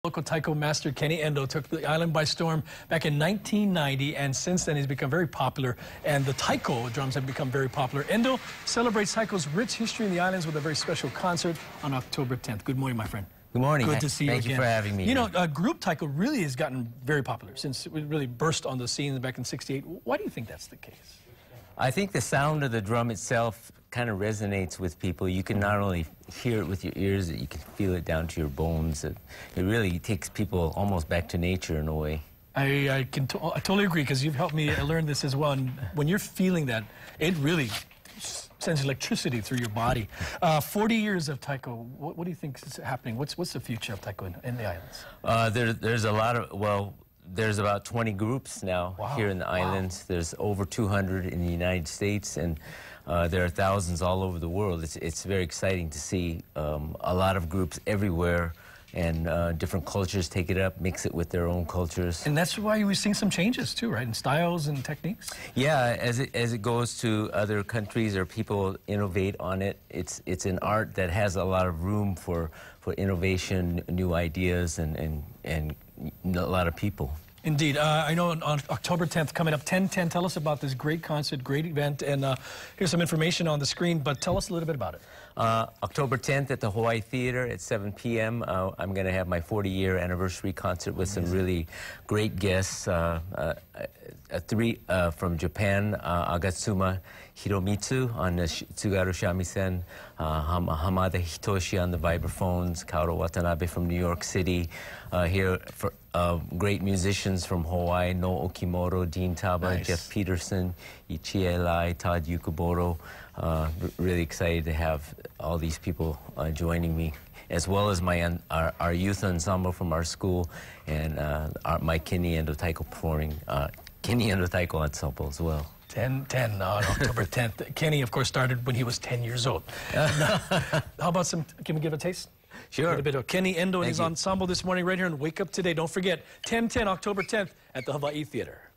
Local Taiko master Kenny Endo took the island by storm back in 1990, and since then he's become very popular, and the Taiko drums have become very popular. Endo celebrates Taiko's rich history in the islands with a very special concert on October 10th. Good morning, my friend. Good morning. Good to see you again. Thank you for having me. You know, group Taiko really has gotten very popular since it really burst on the scene back in '68. Why do you think that's the case? I think the sound of the drum itself kind of resonates with people. You can not only hear it with your ears, you can feel it down to your bones. It really takes people almost back to nature in a way. I totally agree, because you've helped me learn this as well. And when you're feeling that, it really sends electricity through your body. 40 years of Taiko, what do you think is happening? What's the future of Taiko in the islands? There's a lot of, well, there's about 20 groups now here in the islands. There's over 200 in the United States, and there are thousands all over the world. It's very exciting to see a lot of groups everywhere, and different cultures take it up, mix it with their own cultures. And that's why we're seeing some changes too, right, in styles and techniques? Yeah, as it goes to other countries or people innovate on it, it's an art that has a lot of room for innovation, new ideas, and a lot of people. Indeed. I know on October 10th, coming up, 10/10, tell us about this great concert, great event, and here's some information on the screen, but tell us a little bit about it. October 10th at the Hawaii Theater at 7 p.m. I'm going to have my 40-year anniversary concert with some really great guests. Three from Japan, Agatsuma, Hiromitsu on the Tsugaru shamisen, Hamada, Hitoshi on the vibraphones, Kaoru Watanabe from New York City. Here for great musicians from Hawaii, Noel Okimoto, Taba, Jeff Peterson, Todd Yukumoto. Really excited to have all these people joining me, as well as our youth ensemble from our school, and my Kenny Endo Taiko performing Kenny Endo Taiko ensemble as well. 10/10 on October 10th. Kenny, of course, started when he was 10 years old. How about can we give a taste? Sure. A little bit of Kenny Endo and his ensemble this morning right here on Wake Up Today. Don't forget, 10/10, October 10th at the Hawaii Theater.